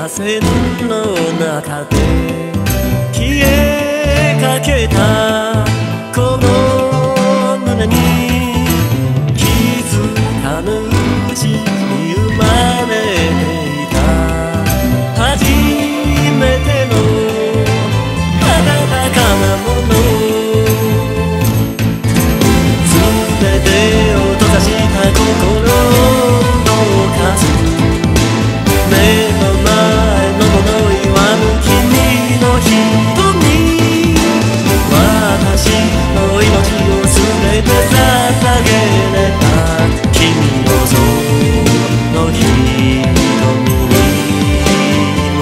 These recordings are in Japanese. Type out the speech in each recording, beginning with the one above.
線の中で消えかけたこの胸に気づかぬうちに生まれていた初めての温かなもの全てを閉ざした心の数目の前のもの言わぬ君の瞳私の命を全て捧げれば君のその瞳にも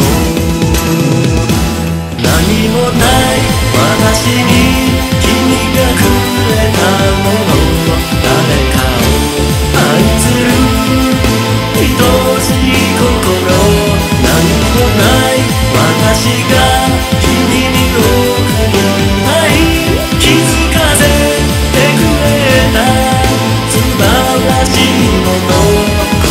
何もない私に君がくれたもの誰かを愛する愛しい心何もない私が君に送りたい気づかせてくれた素晴らしいもの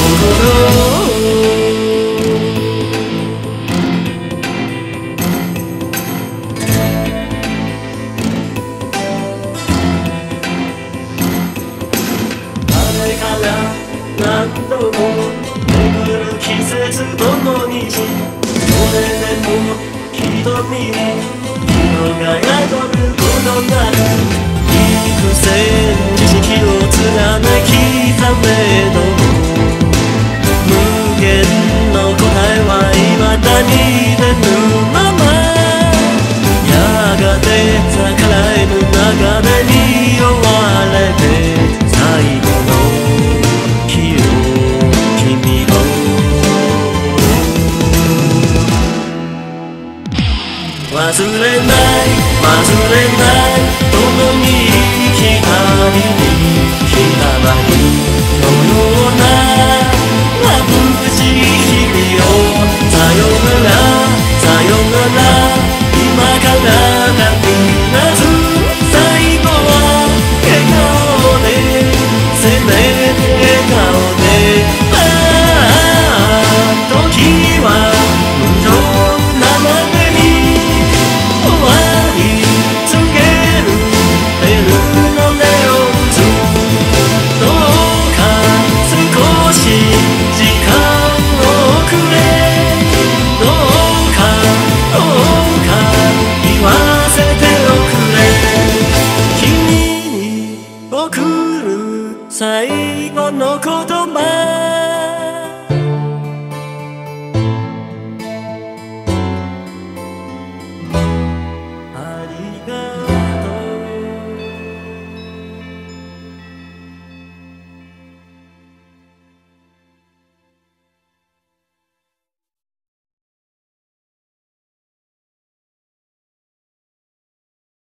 あれから何度も巡る季節ともにそれでも瞳に色が宿ることなる幾千知識を貫き刻めど無限の答えは未だに出ぬままやがて逆らえぬ流れに追われて最後の日を君を忘れない忘れない共に生きた日々ひまわりのような眩しい日々をさよならさよなら今から旅立つ最後は笑顔でせめて笑顔で時は無情なまでに終わり告げるベルの音を打つどうか少し時間をくれどうか言わせておくれ君に送る最後の言葉